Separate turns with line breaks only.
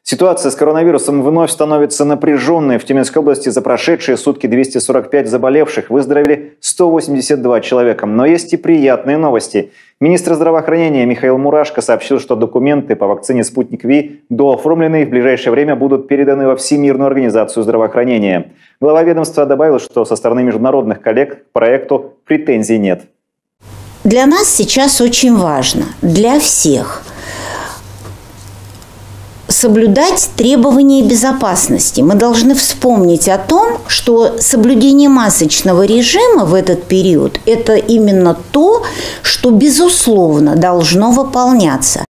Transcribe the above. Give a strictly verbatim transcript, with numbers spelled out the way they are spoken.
Ситуация с коронавирусом вновь становится напряженной. В Тюменской области за прошедшие сутки двести сорок пять заболевших, выздоровели сто восемьдесят два человека. Но есть и приятные новости. Министр здравоохранения Михаил Мурашко сообщил, что документы по вакцине «Спутник Ви», дооформленные, в ближайшее время будут переданы во Всемирную организацию здравоохранения. Глава ведомства добавил, что со стороны международных коллег к проекту претензий нет.
Для нас сейчас очень важно, для всех, соблюдать требования безопасности. Мы должны вспомнить о том, что соблюдение масочного режима в этот период – это именно то, что, безусловно, должно выполняться.